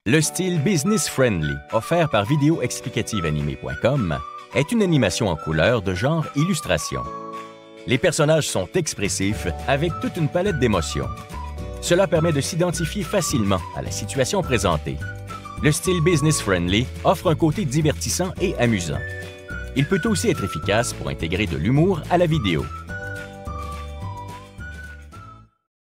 Le style business-friendly, offert par vidéoexplicativeanimé.com, est une animation en couleur de genre illustration. Les personnages sont expressifs avec toute une palette d'émotions. Cela permet de s'identifier facilement à la situation présentée. Le style business-friendly offre un côté divertissant et amusant. Il peut aussi être efficace pour intégrer de l'humour à la vidéo.